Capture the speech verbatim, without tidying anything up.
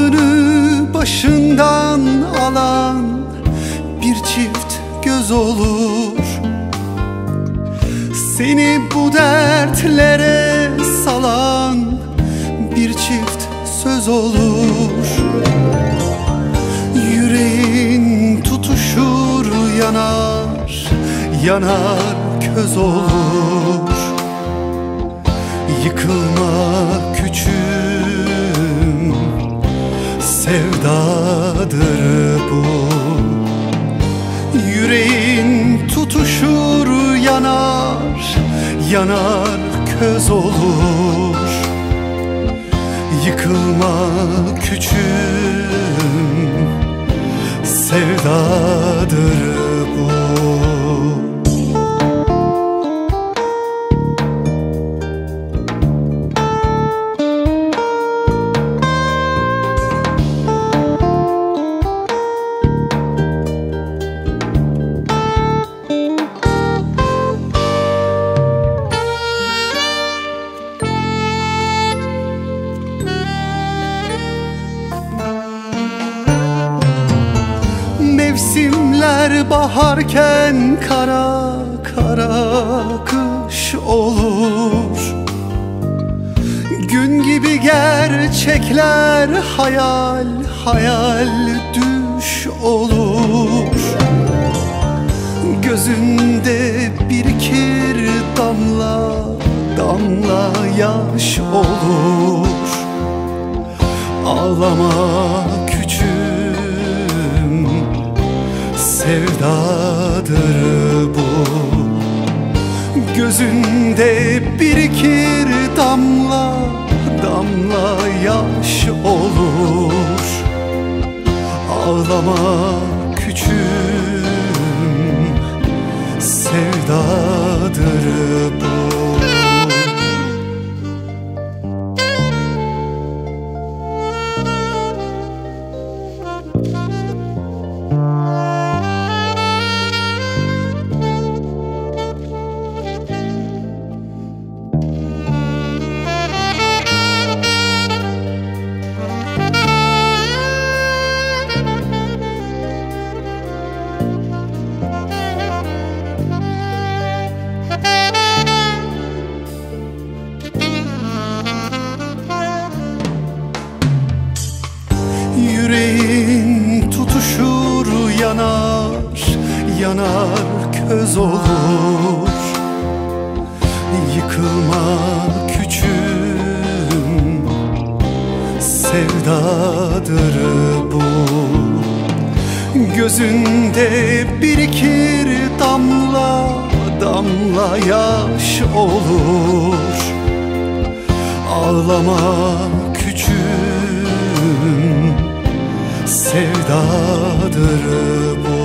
aklını başından alan bir çift göz olur. Seni bu dertlere salan bir çift söz olur. Yüreğin tutuşur, yanar, yanar köz olur. Yıkılma küçüğüm, sevdadır bu. Yüreğin tutuşur, yanar, yanar köz olur. Yıkılma küçüğüm, sevdadır bu. Mevsimler baharken kara kara kış olur. Gün gibi gerçekler hayal hayal düş olur. Gözünde birikir damla damla yaş olur. Ağlama küçüğüm, sevdadır bu. Gözünde birikir damla damla yaş olur. Ağlama küçüğüm, sevdadır bu. Yüreğin tutuşur, yanar, yanar köz olur. Yıkılma küçüğüm, sevdadır bu. Gözünde birikir damla damla yaş olur. Ağlama küçüğüm, sevdadır bu.